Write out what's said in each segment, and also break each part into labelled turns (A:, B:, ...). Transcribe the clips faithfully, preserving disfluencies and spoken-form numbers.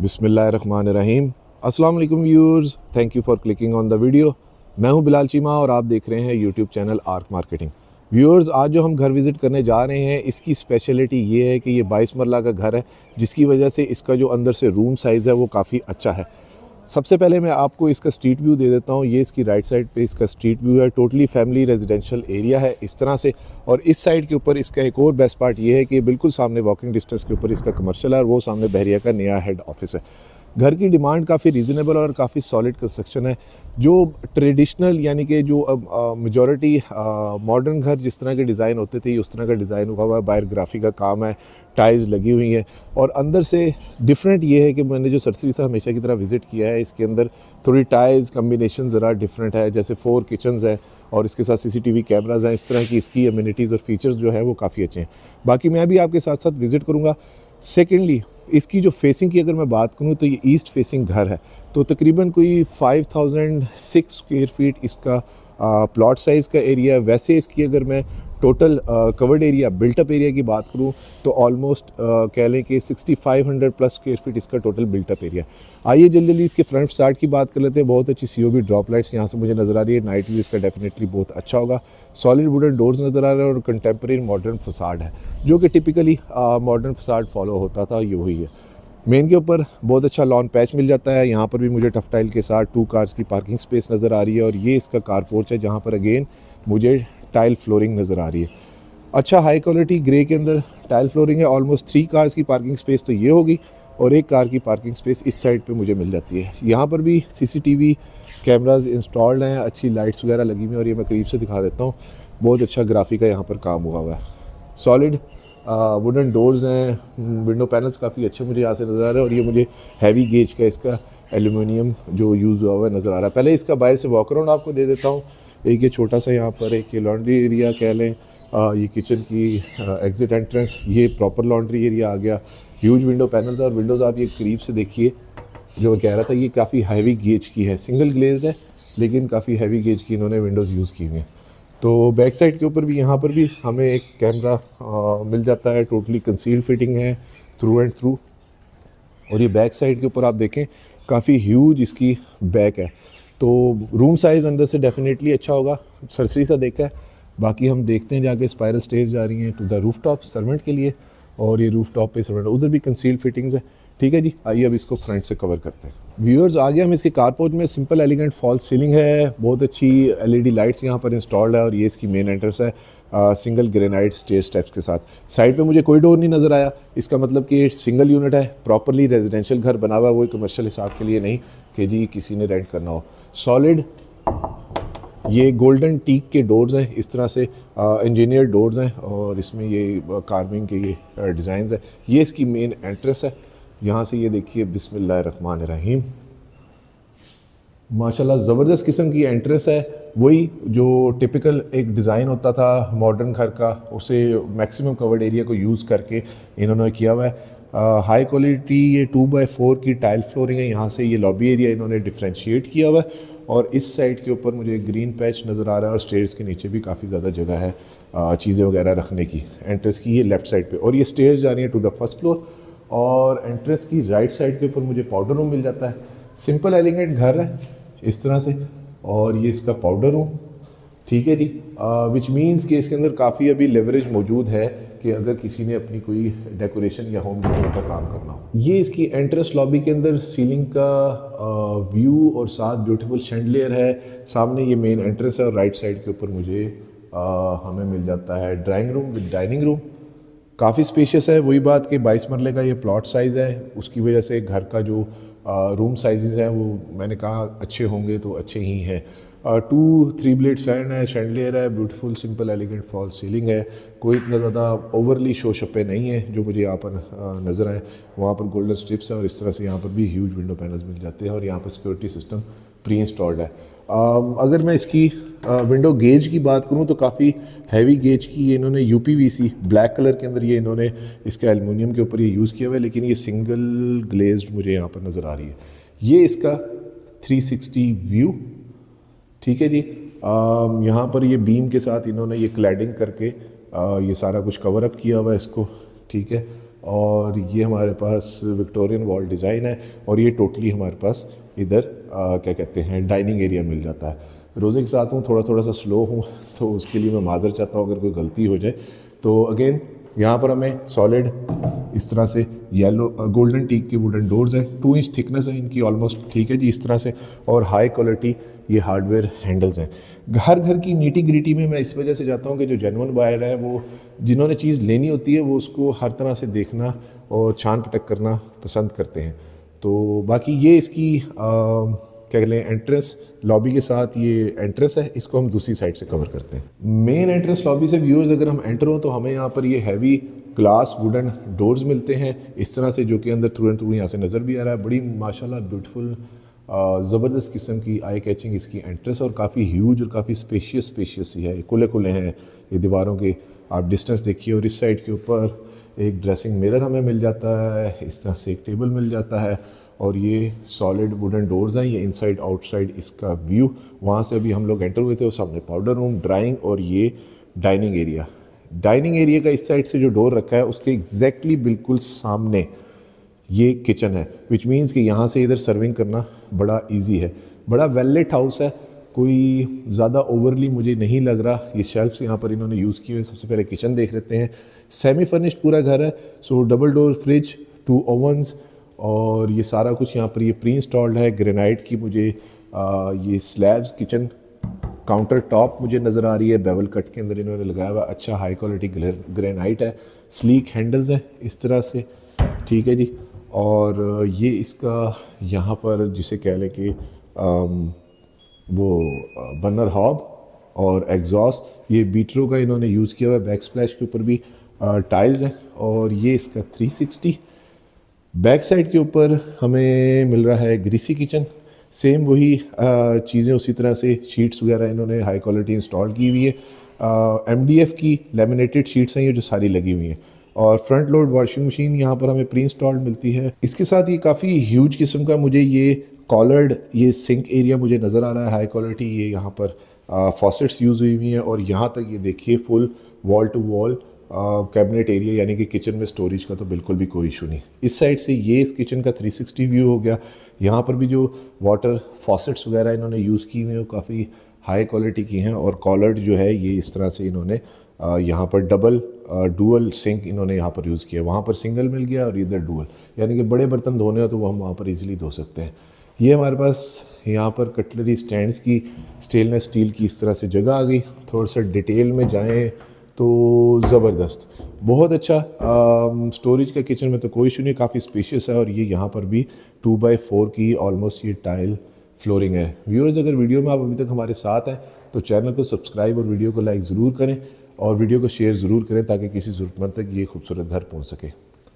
A: बिस्मिल्लाहिर्रहमानिर्रहीम। अस्सलाम वालेकुम viewers, thank you for clicking on the video. मैं हूं बिलाल चीमा और आप देख रहे हैं YouTube channel Ark Marketing. Viewers, आज जो हम घर विज़िट करने जा रहे हैं इसकी स्पेशलिटी ये है कि ये बाईस मरला का घर है, जिसकी वजह से इसका जो अंदर से रूम साइज़ है वो काफ़ी अच्छा है। सबसे पहले मैं आपको इसका स्ट्रीट व्यू दे देता हूँ। ये इसकी राइट साइड पे इसका स्ट्रीट व्यू है। टोटली फैमिली रेजिडेंशियल एरिया है इस तरह से। और इस साइड के ऊपर इसका एक और बेस्ट पार्ट ये है कि बिल्कुल सामने वॉकिंग डिस्टेंस के ऊपर इसका कमर्शियल है और वो सामने बहरिया का नया हेड ऑफिस है। घर की डिमांड काफ़ी रीज़नेबल और काफ़ी सॉलिड कंस्ट्रक्शन है। जो ट्रेडिशनल यानी कि जो मेजॉरिटी मॉडर्न घर जिस तरह के डिज़ाइन होते थे उस तरह का डिज़ाइन हुआ हुआ है। बाहर ग्राफी का काम है, टाइल्स लगी हुई हैं और अंदर से डिफरेंट ये है कि मैंने जो सरसरी से हमेशा की तरह विज़िट किया है इसके अंदर थोड़ी टाइल्स कम्बिनेशन ज़रा डिफरेंट है। जैसे फोर किचन्स हैं और इसके साथ सीसीटीवी कैमराज हैं। इस तरह की इसकी अम्यूनिटीज़ और फीचर्स जो है वो काफ़ी अच्छे हैं। बाकी मैं भी आपके साथ साथ विज़िट करूँगा। सेकेंडली, इसकी जो फेसिंग की अगर मैं बात करूँ तो ये ईस्ट फेसिंग घर है, तो तकरीबन कोई five thousand six square feet इसका प्लॉट साइज़ का एरिया। वैसे इसकी अगर मैं total covered area built up area की बात करूँ तो ऑलमोस्ट कह लें कि sixty five hundred plus square feet इसका टोटल बिल्टअप एरिया। आइए जल्दी जल्दी इसके फ्रंट स्टार्ट की बात कर लेते हैं। बहुत अच्छी सीओबी ड्रॉप लाइट्स यहाँ से मुझे नज़र आ रही है। नाइट व्यू इसका डेफिनेटली बहुत अच्छा होगा। सॉलिड वुडन डोर्स नज़र आ रहे हैं और कंटेम्प्रेरी मॉडर्न फसाड है जो कि टिपिकली मॉडर्न फसाड फॉलो होता था, ये वही है। मेन के ऊपर बहुत अच्छा लॉन पैच मिल जाता है। यहाँ पर भी मुझे टफ टाइल के साथ टू कार्स की पार्किंग स्पेस नज़र आ रही है और ये इसका कार पोर्च है जहाँ पर अगेन मुझे टाइल फ्लोरिंग नज़र आ रही है। अच्छा हाई क्वालिटी ग्रे के अंदर टाइल फ्लोरिंग है। ऑलमोस्ट थ्री कार्स की पार्किंग स्पेस तो ये होगी और एक कार की पार्किंग स्पेस इस साइड पे मुझे मिल जाती है। यहाँ पर भी सीसीटीवी कैमराज इंस्टॉल्ड हैं, अच्छी लाइट्स वगैरह लगी हुई हैं और ये मैं करीब से दिखा देता हूँ। बहुत अच्छा ग्राफिक का यहाँ पर काम हुआ हुआ है। सॉलिड वुडन डोर्स हैं, विंडो पैनल्स काफ़ी अच्छे मुझे यहाँ से नज़र आ रहे हैं और ये मुझे हैवी गेज का इसका एल्यूमिनियम जो यूज़ हुआ हुआ नज़र आ रहा है। पहले इसका बाहर से वॉक अराउंड आपको दे देता हूँ। एक ये छोटा सा यहाँ पर एक ये लॉन्ड्री एरिया कह लें, आ, ये किचन की एग्ज़िट एंट्रेंस, ये प्रॉपर लॉन्ड्री एरिया आ गया। ह्यूज विंडो पैनल्स और विंडोज़ आप ये करीब से देखिए। जो मैं कह रहा था ये काफ़ी हैवी गेज की है, सिंगल ग्लेज्ड है लेकिन काफ़ी हैवी गेज की इन्होंने विंडोज़ यूज़ की हुई हैं। तो बैक साइड के ऊपर भी यहाँ पर भी हमें एक कैमरा आ, मिल जाता है। टोटली कंसील्ड फिटिंग है थ्रू एंड थ्रू। और ये बैक साइड के ऊपर आप देखें काफ़ी ह्यूज इसकी बैक है। तो रूम साइज़ अंदर से डेफिनेटली अच्छा होगा, सरसरी सा देखा है। बाकी हम देखते हैं जाके स्पाइरल स्टेज जा रही हैं to the roof top servant के लिए और ये रूफ टॉप पे सर्वेंट, उधर भी कंसील्ड फिटिंग्स है। ठीक है जी, आइए अब इसको फ्रंट से कवर करते हैं। व्यूअर्स, आ गया हम इसके कारपोर्च में। सिंपल एलिगेंट फॉल सीलिंग है, बहुत अच्छी एलईडी लाइट्स यहाँ पर इंस्टॉल्ड है और ये इसकी मेन एंट्रेंस है आ, सिंगल ग्रेनाइट स्टेयर स्टेप्स के साथ। साइड पे मुझे कोई डोर नहीं नज़र आया। इसका मतलब कि सिंगल यूनिट है, प्रॉपरली रेजिडेंशियल घर बना हुआ है, वो कमर्शियल हिसाब के लिए नहीं कि जी किसी ने रेंट करना हो। सॉलिड ये गोल्डन टीक के डोर्स हैं, इस तरह से इंजीनियर डोर्स हैं और इसमें ये कार्विंग के ये डिज़ाइंस है। ये इसकी मेन एंट्रेंस है। यहाँ से ये देखिए, बिस्मिल्लाहिर्रहमानिर्रहीम, माशाल्लाह ज़बरदस्त किस्म की एंट्रेंस है। वही जो टिपिकल एक डिज़ाइन होता था मॉडर्न घर का, उसे मैक्सिमम कवर्ड एरिया को यूज़ करके इन्होंने किया हुआ है। हाई क्वालिटी ये टू बाई फोर की टाइल फ्लोरिंग है। यहाँ से ये लॉबी एरिया इन्होंने डिफ्रेंशिएट किया हुआ है और इस साइड के ऊपर मुझे ग्रीन पैच नज़र आ रहा है और स्टेयर्स के नीचे भी काफ़ी ज़्यादा जगह है चीज़ें वगैरह रखने की। एंट्रेंस की ये लेफ़्ट साइड पे और ये स्टेयर्स जा रही हैं टू द फर्स्ट फ्लोर और एंट्रेंस की राइट साइड के ऊपर मुझे पाउडर रूम मिल जाता है। सिंपल एलिगेंट घर है इस तरह से और ये इसका पाउडर रूम। ठीक है जी, विच मीन्स कि इसके अंदर काफ़ी अभी लेवरेज मौजूद है कि अगर किसी ने अपनी कोई डेकोरेशन या होम डेकोर का काम करना हो। ये इसकी एंट्रेंस लॉबी के अंदर सीलिंग का व्यू और साथ ब्यूटीफुल शैंडलियर है। सामने ये मेन एंट्रेंस है और राइट साइड के ऊपर मुझे आ, हमें मिल जाता है drawing room with dining room. काफ़ी स्पेशियस है। वही बात कि बाईस मरले का ये प्लॉट साइज़ है, उसकी वजह से घर का जो रूम साइजेस हैं वो मैंने कहा अच्छे होंगे तो अच्छे ही हैं। टू थ्री ब्लेड फैन है, शैंडलियर है, beautiful simple elegant fall ceiling है। कोई इतना ज़्यादा ओवरली शो शप्पे नहीं है जो मुझे यहाँ पर नज़र आए। वहाँ पर गोल्डन स्ट्रिप्स हैं और इस तरह से यहाँ पर भी ह्यूज विंडो पैनल्स मिल जाते हैं और यहाँ पर सिक्योरिटी सिस्टम प्री इंस्टॉल्ड है। uh, अगर मैं इसकी विंडो uh, गेज की बात करूँ तो काफ़ी हैवी गेज की ये इन्होंने यूपीवीसी ब्लैक कलर के अंदर ये इन्होंने इसका एल्युमिनियम के ऊपर ये यूज़ किया हुआ है, लेकिन ये सिंगल ग्लेज्ड मुझे यहाँ पर नज़र आ रही है। ये इसका थ्री सिक्सटी व्यू। ठीक है जी, यहाँ पर ये बीम के साथ इन्होंने ये क्लैडिंग करके आ, ये सारा कुछ कवर अप किया हुआ है इसको। ठीक है, और ये हमारे पास विक्टोरियन वॉल डिज़ाइन है। और ये टोटली हमारे पास इधर आ, क्या कहते हैं डाइनिंग एरिया मिल जाता है। रोज़े के साथ हूँ, थोड़ा थोड़ा सा स्लो हूँ, तो उसके लिए मैं माज़र चाहता हूँ अगर कोई गलती हो जाए। तो अगेन यहाँ पर हमें सॉलिड इस तरह से येलो गोल्डन टीक के वुडन डोर्स हैं, टू इंच थिकनेस है इनकी ऑलमोस्ट, ठीक है जी, इस तरह से। और हाई क्वालिटी ये हार्डवेयर हैंडल्स हैं। हर घर की नीटी ग्रिटी में मैं इस वजह से जाता हूँ कि जो जेन्युइन बायर है वो जिन्होंने चीज़ लेनी होती है वो उसको हर तरह से देखना और छान पटक करना पसंद करते हैं। तो बाकी ये इसकी आ, क्या कह लें एंट्रेंस लॉबी के साथ ये एंट्रेंस है, इसको हम दूसरी साइड से कवर करते हैं। मेन एंट्रेंस लॉबी से व्यूअर्स अगर हम एंटर हो तो हमें यहाँ पर ये हैवी ग्लास वुडन डोर्स मिलते हैं इस तरह से, जो कि अंदर थ्रू एंड थ्रू यहाँ से नज़र भी आ रहा है। बड़ी माशाल्लाह ब्यूटीफुल ज़बरदस्त किस्म की आई कैचिंग इसकी एंट्रेंस, और काफ़ी ह्यूज और काफ़ी स्पेशियस स्पेशियस सी है। खुले खुले हैं ये दीवारों के, आप डिस्टेंस देखिए। और इस साइड के ऊपर एक ड्रेसिंग मिरर हमें मिल जाता है, इस तरह से एक टेबल मिल जाता है। और ये सॉलिड वुडन डोर्स हैं, ये इनसाइड आउटसाइड इसका व्यू। वहाँ से अभी हम लोग एंटर हुए थे, वो सामने पाउडर रूम, ड्राइंग और ये डाइनिंग एरिया। डाइनिंग एरिया का इस साइड से जो डोर रखा है उसके एग्जैक्टली बिल्कुल सामने ये किचन है, विच मीन्स कि यहाँ से इधर सर्विंग करना बड़ा इजी है। बड़ा वेल लिट हाउस है, कोई ज़्यादा ओवरली मुझे नहीं लग रहा। ये शेल्फ्स यहाँ पर इन्होंने यूज़ किए हुए। सबसे पहले किचन देख लेते हैं। सेमी फर्निश्ड पूरा घर है, so double door fridge, two ovens, और ये सारा कुछ यहाँ पर ये प्री इंस्टॉल्ड है। ग्रेनाइट की मुझे आ, ये स्लैब्स किचन काउंटर टॉप मुझे नज़र आ रही है, बेवल कट के अंदर इन्होंने लगाया हुआ। अच्छा हाई क्वालिटी ग्रेनाइट है, स्लीक हैंडल्स हैं इस तरह से, ठीक है जी। और ये इसका यहाँ पर जिसे कह लें कि वो बर्नर हॉब और एग्जॉस्ट, ये बीट्रो का इन्होंने यूज़ किया हुआ है। बैक स्प्लैश के ऊपर भी टाइल्स हैं। और ये इसका थ्री सिक्सटी। बैक साइड के ऊपर हमें मिल रहा है ग्रीसी किचन, सेम वही चीज़ें उसी तरह से शीट्स वगैरह इन्होंने हाई क्वालिटी इंस्टॉल की हुई है। एम डी एफ की लेमिनेटेड शीट्स हैं ये जो सारी लगी हुई हैं। और फ्रंट लोड वॉशिंग मशीन यहाँ पर हमें प्री इंस्टॉल्ड मिलती है। इसके साथ ये काफ़ी ह्यूज किस्म का मुझे ये कॉलर्ड ये सिंक एरिया मुझे नज़र आ रहा है, हाई क्वालिटी। ये यहाँ पर फॉसेट्स यूज़ हुई हुई हैं। और यहाँ तक ये देखिए full wall to wall cabinet area, यानी कि किचन में स्टोरेज का तो बिल्कुल भी कोई इशू नहीं। इस साइड से ये इस किचन का थ्री सिक्सटी व्यू हो गया। यहाँ पर भी जो वाटर फॉसेट्स वगैरह इन्होंने यूज़ की हुई हैं वो काफ़ी हाई क्वालिटी की हैं। और कॉलर्ड जो है ये इस तरह से इन्होंने यहाँ पर डबल डुअल सिंक इन्होंने यहाँ पर यूज़ किया। वहाँ पर सिंगल मिल गया और इधर डुअल, यानी कि बड़े बर्तन धोने हो तो वो हम वहाँ पर ईजिली धो सकते हैं। ये हमारे पास यहाँ पर कटलरी स्टैंड्स की स्टेनलेस स्टील की इस तरह से जगह आ गई। थोड़ा सा डिटेल में जाएँ तो ज़बरदस्त, बहुत अच्छा स्टोरेज का किचन में तो कोई इशू नहीं, काफ़ी स्पेशियस है। और ये यहाँ पर भी टू बाई फोर की ऑलमोस्ट ये टाइल फ्लोरिंग है। व्यूअर्स अगर वीडियो में आप अभी तक हमारे साथ हैं तो चैनल को सब्सक्राइब और वीडियो को लाइक ज़रूर करें और वीडियो को शेयर ज़रूर करें ताकि किसी ज़रूरतमंद तक ये खूबसूरत घर पहुँच सके।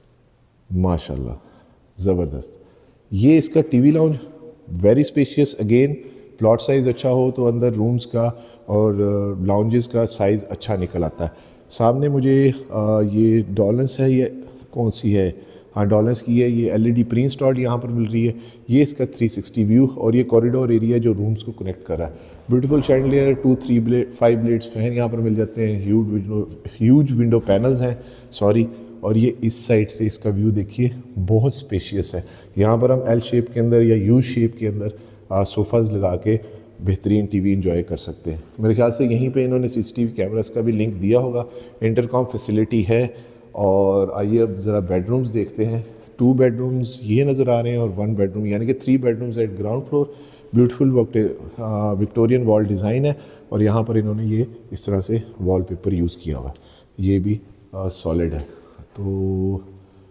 A: माशाल्लाह ज़बरदस्त। ये इसका TV lounge very spacious. Again plot size अच्छा हो तो अंदर रूम्स का और लाउंजेस का साइज़ अच्छा निकल आता है। सामने मुझे आ, ये डॉलेंस है, ये कौन सी है, हाँ डॉलेंस की है। ये एलईडी प्री इंस्टॉल्ड यहाँ पर मिल रही है। ये इसका थ्री सिक्सटी व्यू और ये कॉरिडोर एरिया जो रूम्स को कनेक्ट कर रहा है। Beautiful chandelier, two three blade five blades fan यहाँ पर मिल जाते हैं। Huge window huge window panels हैं सॉरी। और ये इस साइड से इसका व्यू देखिए, बहुत स्पेशियस है। यहाँ पर हम एल शेप के अंदर या यू शेप के अंदर सोफ़ाज़ लगा के बेहतरीन टीवी एंजॉय कर सकते हैं। मेरे ख्याल से यहीं पे इन्होंने सीसीटीवी कैमरास का भी लिंक दिया होगा। इंटरकॉम फैसिलिटी है। और आइए अब ज़रा बेडरूम्स देखते हैं। टू बेडरूम्स ये नज़र आ रहे हैं और वन बेडरूम, यानी कि three bedrooms at ground floor. Beautiful Victorian wall design है और यहाँ पर इन्होंने ये इस तरह से वॉलपेपर यूज़ किया हुआ है। ये भी सॉलिड है, तो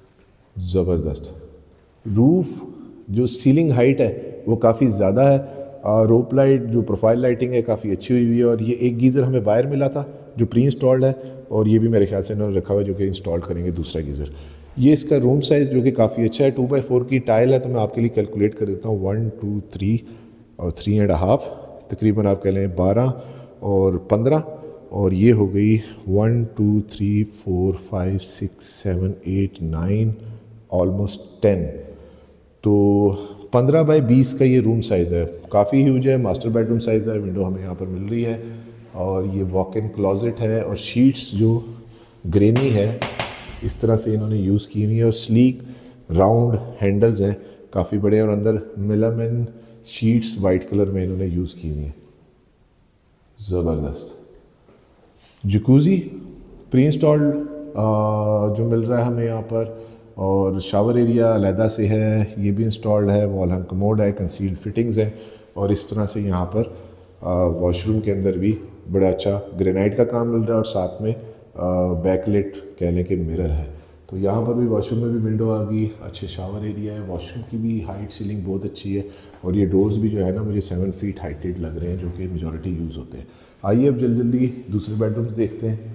A: ज़बरदस्त। रूफ़ जो सीलिंग हाइट है वो काफ़ी ज़्यादा है। रोप लाइट जो प्रोफाइल लाइटिंग है काफ़ी अच्छी हुई हुई है। और ये एक गीज़र हमें बाहर मिला था जो प्री इंस्टॉल्ड है और ये भी मेरे ख्याल से इन्होंने रखा हुआ है जो कि इंस्टॉल करेंगे दूसरा गीज़र। ये इसका रूम साइज़ जो कि काफ़ी अच्छा है, टू बाई फोर की टाइल है, तो मैं आपके लिए कैलकुलेट कर देता हूँ। वन टू थ्री और थ्री एंड हाफ, तकरीबन आप कह लें बारह और पंद्रह। और ये हो गई one two three four five six seven eight nine almost ten, तो पंद्रह बाई बीस का ये रूम साइज़ है। काफ़ी ह्यूज है। मास्टर बेडरूम साइज़ है। विंडो हमें यहाँ पर मिल रही है और ये वॉक इन क्लोजेट है और शीट्स जो ग्रेनी है इस तरह से इन्होंने यूज़ की हुई है और स्लीक राउंड हैंडल्स हैं काफ़ी बड़े, और अंदर मेलामिन शीट्स वाइट कलर में इन्होंने यूज़ की हुई हैं। ज़बरदस्त जकूज़ी प्री इंस्टॉल्ड जो मिल रहा है हमें यहाँ पर, और शावर एरिया अलहदा से है, ये भी इंस्टॉल्ड है। वॉल हैंग कमोड है, कंसील्ड फिटिंग्स हैं, और इस तरह से यहाँ पर वॉशरूम के अंदर भी बड़ा अच्छा ग्रेनाइट का काम मिल रहा है, और साथ में बैकलेट कहने के मिरर है। तो यहाँ पर भी वॉशरूम में भी विंडो आ गई, अच्छे शावर एरिया है, वॉशरूम की भी हाइट सीलिंग बहुत अच्छी है, और ये डोर्स भी जो है ना मुझे सेवन फीट हाइटेड लग रहे हैं, जो कि मेजॉरिटी यूज़ होते हैं। आइए अब जल्दी जल्दी दूसरे बेडरूम्स देखते हैं।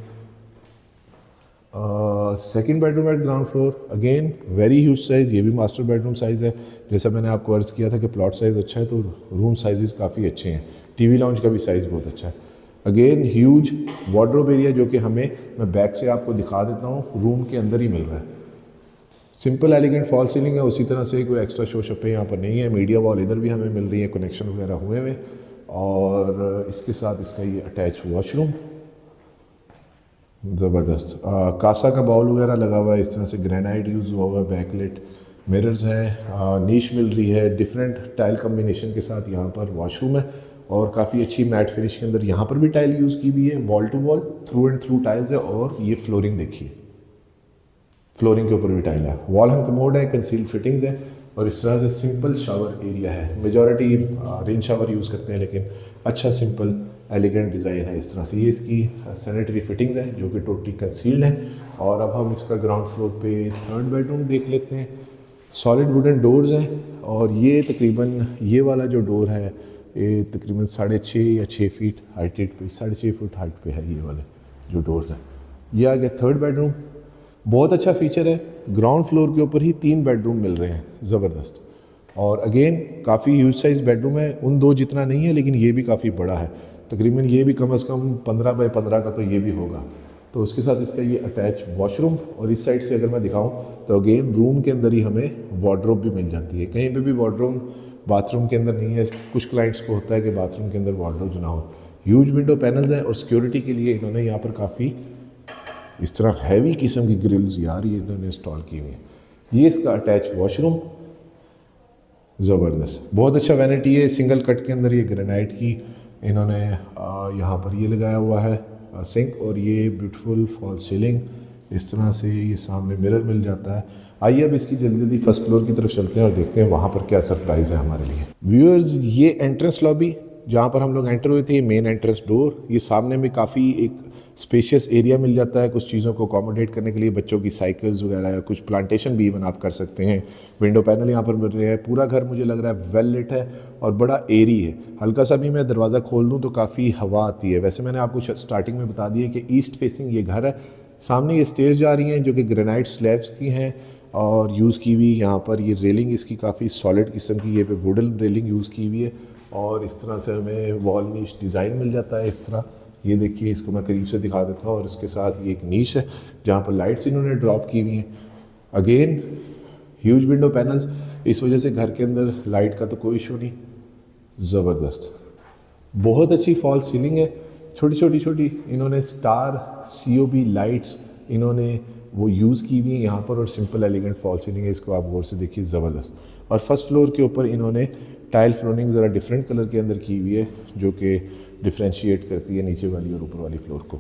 A: Second bedroom at ground floor, again very huge size, ये भी मास्टर बेडरूम साइज़ है। जैसा मैंने आपको अर्ज़ किया था कि प्लॉट साइज़ अच्छा है, तो रूम साइज़ काफ़ी अच्छे हैं। टीवी लाउंज का भी साइज़ बहुत अच्छा है। अगेन ह्यूज वार्डरोब एरिया, जो कि हमें, मैं बैक से आपको दिखा देता हूँ, रूम के अंदर ही मिल रहा है। सिंपल एलिगेंट फॉल सीलिंग है, उसी तरह से कोई एक्स्ट्रा शो शप्पे यहाँ पर नहीं है। मीडिया वॉल इधर भी हमें मिल रही है, कनेक्शन वगैरह हुए हुए, और इसके साथ इसका ये अटैच वॉशरूम, ज़बरदस्त। कासा का बाउल वगैरह लगा हुआ है, इस तरह से ग्रेनाइट यूज़ हुआ हुआ है, बैकलेट मिरर्स हैं, नीश मिल रही है, डिफरेंट टाइल कम्बिनेशन के साथ यहाँ पर वॉशरूम है, और काफ़ी अच्छी मैट फिनिश के अंदर यहाँ पर भी टाइल यूज़ की हुई है, wall to wall through and through tiles है। और ये फ्लोरिंग देखिए, फ्लोरिंग के ऊपर भी टाइल है, वॉल हैंग कमोड है, कंसील्ड फिटिंग्स है, और इस तरह से सिंपल शावर एरिया है। मेजॉरिटी रेन शावर यूज़ करते हैं, लेकिन अच्छा सिंपल एलिगेंट डिज़ाइन है इस तरह से। ये इसकी सैनिटरी फिटिंग्स हैं जो कि टोटली कंसील्ड है। और अब हम इसका ग्राउंड फ्लोर पे थर्ड बेडरूम देख लेते हैं। सॉलिड वुडन डोर्स हैं, और ये तकरीबन ये वाला जो डोर है ये तकरीबन साढ़े छः या छः फीट हाइटेड पे, साढ़े छः फुट हाइट पे है ये वाले जो डोर्स हैं। ये आ गया थर्ड बेडरूम, बहुत अच्छा फीचर है। ग्राउंड फ्लोर के ऊपर ही तीन बेडरूम मिल रहे हैं, ज़बरदस्त। और अगेन काफ़ी ह्यूज साइज़ बेडरूम है, उन दो जितना नहीं है, लेकिन ये भी काफ़ी बड़ा है। तकरीबन ये भी कम अज़ कम पंद्रह बाई पंद्रह का तो ये भी होगा। तो उसके साथ इसका ये अटैच वॉशरूम, और इस साइड से अगर मैं दिखाऊं तो अगेन रूम के अंदर ही हमें वार्डरोब भी मिल जाती है। कहीं पे भी वार्डरोब बाथरूम के अंदर नहीं है, कुछ क्लाइंट्स को होता है कि बाथरूम के अंदर वार्डरोब ना हो। ह्यूज विंडो पैनल्स हैं, और सिक्योरिटी के लिए इन्होंने यहाँ पर काफ़ी इस तरह हैवी किस्म की ग्रिल्स यार ये इन्होंने इंस्टॉल की हुई हैं। ये इसका अटैच वॉशरूम, ज़बरदस्त, बहुत अच्छा वैनिटी है। सिंगल कट के अंदर ये ग्रेनाइट की इन्होंने यहाँ पर ये लगाया हुआ है सिंक, और ये ब्यूटीफुल फॉल सीलिंग, इस तरह से ये सामने मिरर मिल जाता है। आइए अब इसकी जल्दी जल्दी फर्स्ट फ्लोर की तरफ चलते हैं और देखते हैं वहाँ पर क्या सरप्राइज़ है हमारे लिए। व्यूअर्स, ये एंट्रेंस लॉबी जहाँ पर हम लोग एंटर हुए थे, मेन एंट्रेंस डोर, ये सामने में काफ़ी एक स्पेशियस एरिया मिल जाता है कुछ चीज़ों को अकोमोडेट करने के लिए। बच्चों की साइकिल्स वगैरह या कुछ प्लांटेशन भी इवन आप कर सकते हैं। विंडो पैनल यहाँ पर मिल रहे हैं। पूरा घर मुझे लग रहा है वेल लिट है और बड़ा एरी है। हल्का सा भी मैं दरवाज़ा खोल दूँ तो काफ़ी हवा आती है। वैसे मैंने आपको स्टार्टिंग में बता दिया कि ईस्ट फेसिंग ये घर है। सामने ये स्टेयर्स जा रही हैं जो कि ग्रेनाइट स्लैब्स की हैं और यूज़ की हुई। यहाँ पर ये रेलिंग इसकी काफ़ी सॉलिड किस्म की, ये पे वुडन रेलिंग यूज़ की हुई है। और इस तरह से हमें वॉल नीश डिज़ाइन मिल जाता है इस तरह। ये देखिए, इसको मैं करीब से दिखा देता हूँ। और इसके साथ ये एक नीश है जहाँ पर लाइट्स इन्होंने ड्रॉप की हुई हैं। अगेन ह्यूज विंडो पैनल्स, इस वजह से घर के अंदर लाइट का तो कोई इशू नहीं। ज़बरदस्त, बहुत अच्छी फॉल सीलिंग है। छोटी छोटी छोटी इन्होंने star C O B lights इन्होंने वो यूज़ की हुई है यहाँ पर। और सिंपल एलिगेंट फॉल सीलिंग है, इसको आप गौर से देखिए, ज़बरदस्त। और फर्स्ट फ्लोर के ऊपर इन्होंने टाइल फ्लोरिंग ज़रा डिफरेंट कलर के अंदर की हुई है जो कि डिफ्रेंशिएट करती है नीचे वाली और ऊपर वाली फ्लोर को।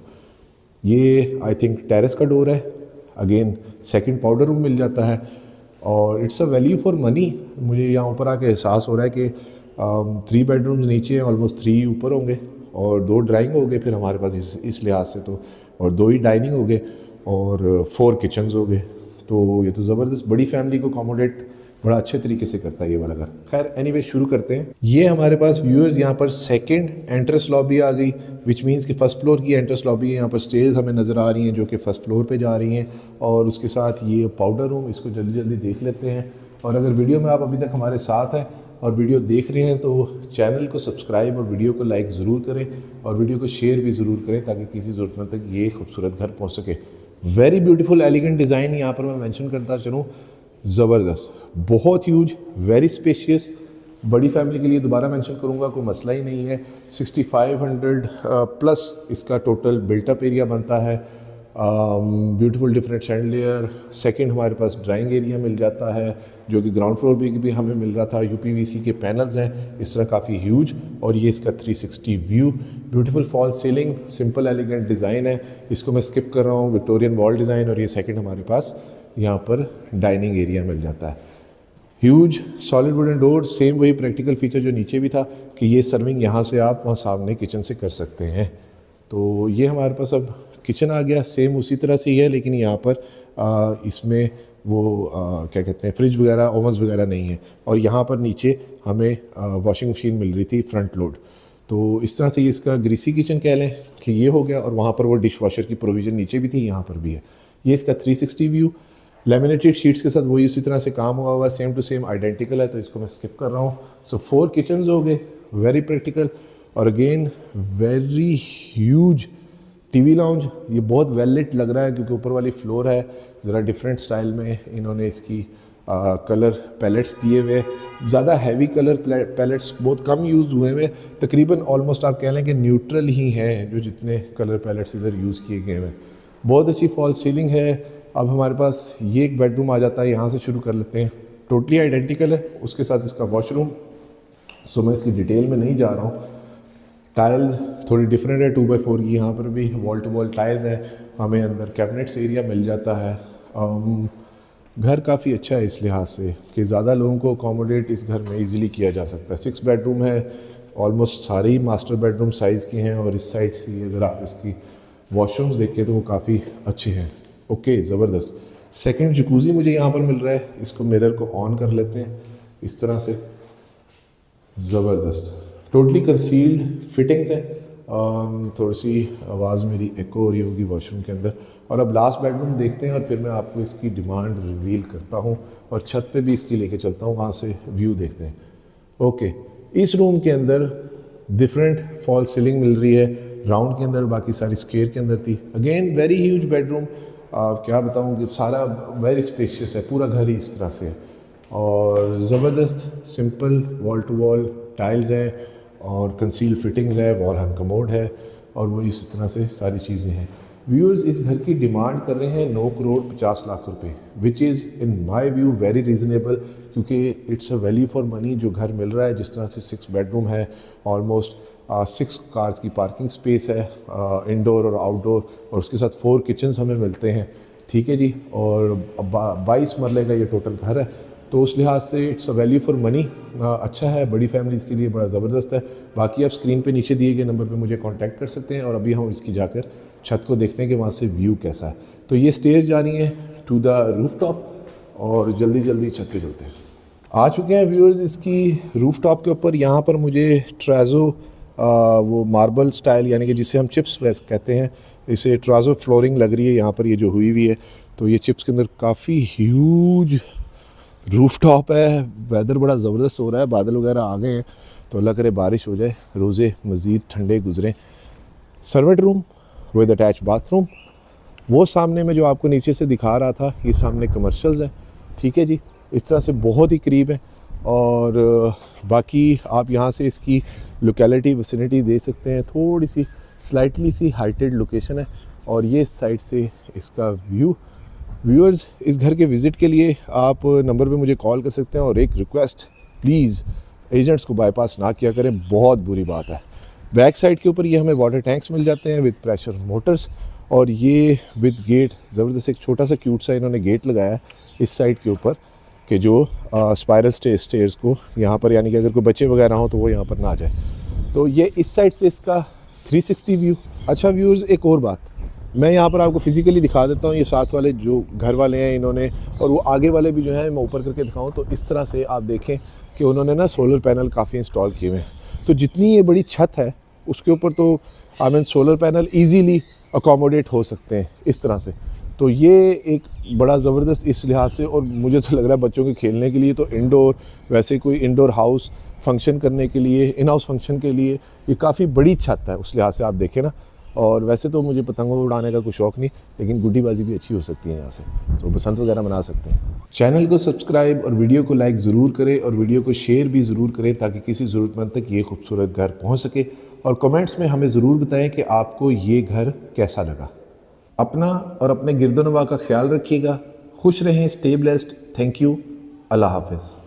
A: ये आई थिंक टेरेस का डोर है। अगेन सेकंड पाउडर रूम मिल जाता है और it's a value for money. मुझे यहाँ ऊपर आके एहसास हो रहा है कि थ्री बेडरूम्स नीचे ऑलमोस्ट थ्री ऊपर होंगे और दो ड्राइंग हो गए फिर हमारे पास इस इस लिहाज से तो, और दो ही डाइनिंग हो गए और फोर किचन्स हो गए। तो ये तो ज़बरदस्त बड़ी फैमिली को अकोमोडेट बड़ा अच्छे तरीके से करता है ये वाला घर। खैर एनीवे शुरू करते हैं। ये हमारे पास व्यूअर्स यहाँ पर सेकंड एंट्रेंस लॉबी आ गई, विच मीन्स कि फ़र्स्ट फ्लोर की एंट्रेंस लॉबी है। यहाँ पर स्टेयर्स हमें नज़र आ रही हैं जो कि फ़र्स्ट फ्लोर पे जा रही हैं। और उसके साथ ये पाउडर रूम, इसको जल्दी जल्दी देख लेते हैं। और अगर वीडियो में आप अभी तक हमारे साथ हैं और वीडियो देख रहे हैं तो चैनल को सब्सक्राइब और वीडियो को लाइक ज़रूर करें और वीडियो को शेयर भी ज़रूर करें ताकि किसी ज़रूरत तक ये खूबसूरत घर पहुँच सके। वेरी ब्यूटीफुल एलिगेंट डिज़ाइन यहाँ पर मैं मेंशन करता चलूँ, ज़बरदस्त, बहुत ह्यूज, वेरी स्पेशियस। बड़ी फैमिली के लिए दोबारा मेंशन करूँगा, कोई मसला ही नहीं है। सिक्सटी फाइव हंड्रेड प्लस इसका टोटल बिल्टअप एरिया बनता है। Beautiful different chandelier. सेकंड हमारे पास ड्राइंग एरिया मिल जाता है जो कि ग्राउंड फ्लोर पे भी हमें मिल रहा था। यूपीवीसी के पैनल्स हैं इस तरह काफ़ी ह्यूज, और ये इसका three sixty view. Beautiful fall ceiling, simple elegant design है। इसको मैं स्किप कर रहा हूँ, विक्टोरियन वॉल डिज़ाइन। और ये सेकंड हमारे पास यहाँ पर डाइनिंग एरिया मिल जाता है, huge solid wooden door. Same वही प्रैक्टिकल फीचर जो नीचे भी था कि ये सर्विंग यहाँ से आप वहाँ सामने किचन से कर सकते हैं। तो ये हमारे पास अब किचन आ गया, सेम उसी तरह से ही है, लेकिन यहाँ पर आ, इसमें वो आ, क्या कहते हैं, फ्रिज वगैरह ओवन्स वगैरह नहीं है। और यहाँ पर नीचे हमें वॉशिंग मशीन मिल रही थी फ्रंट लोड। तो इस तरह से ये इसका ग्रीसी किचन कह लें कि ये हो गया। और वहाँ पर वो डिश वॉशर की प्रोविज़न नीचे भी थी, यहाँ पर भी है। ये इसका three sixty view, laminated sheets के साथ वही उसी तरह से काम हुआ हुआ है, सेम टू सेम आइडेंटिकल है। तो इसको मैं स्किप कर रहा हूँ। सो फोर किचन्स हो गए, वेरी प्रैक्टिकल। और again very huge TV lounge. ये बहुत वेल लिट लग रहा है क्योंकि ऊपर वाली फ्लोर है, ज़रा डिफरेंट स्टाइल में इन्होंने इसकी आ, कलर पैलेट्स दिए हुए। ज़्यादा हैवी कलर पैलेट्स बहुत कम यूज़ हुए हुए, तकरीबन ऑलमोस्ट आप कह लें कि न्यूट्रल ही हैं जो जितने कलर पैलेट्स इधर यूज़ किए गए हैं। बहुत अच्छी फॉल सीलिंग है। अब हमारे पास ये एक बेडरूम आ जाता है, यहाँ से शुरू कर लेते हैं। टोटली आइडेंटिकल है, उसके साथ इसका वॉशरूम। सो मैं इसकी डिटेल में नहीं जा रहा हूँ। टाइल्स थोड़ी डिफरेंट है, टू बाई फोर की यहाँ पर भी वॉल टू वॉल टाइल्स है। हमें अंदर कैबिनेट्स एरिया मिल जाता है। um, घर काफ़ी अच्छा है इस लिहाज से कि ज़्यादा लोगों को अकोमोडेट इस घर में इजीली किया जा सकता है। सिक्स बेडरूम है, ऑलमोस्ट सारे ही मास्टर बेडरूम साइज़ के हैं। और इस साइड से अगर आप इसकी वॉशरूम्स देखें तो वो काफ़ी अच्छे हैं। ओके, ज़बरदस्त। सेकंड जकूज़ी मुझे यहाँ पर मिल रहा है, इसको मिरर को ऑन कर लेते हैं इस तरह से, ज़बरदस्त। टोटली कंसील्ड फिटिंग्स हैं। थोड़ी सी आवाज़ मेरी एको हो रही होगी वॉशरूम के अंदर। और अब लास्ट बेडरूम देखते हैं और फिर मैं आपको इसकी डिमांड रिवील करता हूँ और छत पे भी इसकी लेके चलता हूँ, वहाँ से व्यू देखते हैं। ओके, इस रूम के अंदर डिफरेंट फॉल सीलिंग मिल रही है, राउंड के अंदर, बाकी सारी स्क्वायर के अंदर थी। Again very huge bedroom. क्या बताऊँ कि सारा वेरी स्पेशियस है, पूरा घर ही इस तरह से है। और ज़बरदस्त simple wall to wall tiles हैं और कंसील फिटिंग्स है, वॉल हंग कमोड है, और वो इस तरह से सारी चीज़ें हैं। व्यूअर्स इस घर की डिमांड कर रहे हैं नौ करोड़ पचास लाख रुपए, which is in my view very reasonable, क्योंकि it's a value for money जो घर मिल रहा है। जिस तरह से सिक्स बेडरूम है, ऑलमोस्ट सिक्स कार्स की पार्किंग स्पेस है, इंडोर और आउटडोर, और उसके साथ फोर किचन्स हमें मिलते हैं, ठीक है जी। और बाईस मरले का ये टोटल घर है, तो उस लिहाज से it's a value for money. अच्छा है, बड़ी फैमिलीज़ के लिए बड़ा ज़बरदस्त है। बाकी आप स्क्रीन पे नीचे दिए गए नंबर पे मुझे कांटेक्ट कर सकते हैं। और अभी हम इसकी जाकर छत को देखते हैं कि वहाँ से व्यू कैसा है। तो ये स्टेज जा रही है टू द रूफ टॉप, और जल्दी जल्दी छत पे चलते हैं। आ चुके हैं व्यूअर्स इसकी रूफ टॉप के ऊपर। यहाँ पर मुझे ट्राजो वो मार्बल स्टाइल, यानी कि जिसे हम चिप्स कहते हैं, इसे ट्राजो फ्लोरिंग लग रही है यहाँ पर, ये जो हुई हुई है। तो ये चिप्स के अंदर काफ़ी ह्यूज रूफ टॉप है। वेदर बड़ा ज़बरदस्त हो रहा है, बादल वगैरह आ गए हैं, तो अल्लाह करे बारिश हो जाए, रोज़े मज़ीद ठंडे गुजरें। Servant room with attach bathroom, वो सामने में जो आपको नीचे से दिखा रहा था, ये सामने कमर्शल्स हैं, ठीक है जी। इस तरह से बहुत ही करीब है। और बाकी आप यहाँ से इसकी लोकेलिटी विसिनिटी देख सकते हैं, थोड़ी सी स्लाइटली सी हाइटेड लोकेशन है। और ये साइड से इसका व्यू। व्यूअर्स इस घर के विज़िट के लिए आप नंबर पे मुझे कॉल कर सकते हैं। और एक रिक्वेस्ट, प्लीज़ एजेंट्स को बाईपास ना किया करें, बहुत बुरी बात है। बैक साइड के ऊपर ये हमें वाटर टैंक्स मिल जाते हैं विद प्रेशर मोटर्स, और ये विद गेट ज़बरदस्त। एक छोटा सा क्यूट सा इन्होंने गेट लगाया है इस साइड के ऊपर कि जो स्पाइरल स्टे स्टेयर्स को यहाँ पर, यानी कि अगर कोई बच्चे वगैरह हो तो वो यहाँ पर ना आ जाए। तो ये इस साइड से इसका थ्री सिक्सटी व्यू। अच्छा व्यूअर्स, एक और बात मैं यहाँ पर आपको फिज़िकली दिखा देता हूँ। ये साथ वाले जो घर वाले हैं इन्होंने, और वो आगे वाले भी जो हैं, मैं ऊपर करके दिखाऊँ तो इस तरह से आप देखें कि उन्होंने ना सोलर पैनल काफ़ी इंस्टॉल किए हुए हैं। तो जितनी ये बड़ी छत है उसके ऊपर तो I mean solar panel easily accommodate हो सकते हैं इस तरह से। तो ये एक बड़ा ज़बरदस्त इस लिहाज से, और मुझे तो लग रहा है बच्चों के खेलने के लिए तो इंडोर, वैसे कोई इंडोर हाउस फंक्शन करने के लिए, इन हाउस फंक्शन के लिए ये काफ़ी बड़ी छत है उस लिहाज से आप देखें ना। और वैसे तो मुझे पतंगों उड़ाने का कोई शौक़ नहीं, लेकिन गुड्डीबाजी भी अच्छी हो सकती है यहाँ से, तो बसंत वगैरह मना सकते हैं। चैनल को सब्सक्राइब और वीडियो को लाइक ज़रूर करें, और वीडियो को शेयर भी ज़रूर करें ताकि किसी ज़रूरतमंद तक ये खूबसूरत घर पहुँच सके। और कमेंट्स में हमें ज़रूर बताएं कि आपको ये घर कैसा लगा। अपना और अपने गिरदोनवा का ख्याल रखिएगा। खुश रहें, स्टे ब्लेस्ड। Thank you. अल्लाह हाफिज़।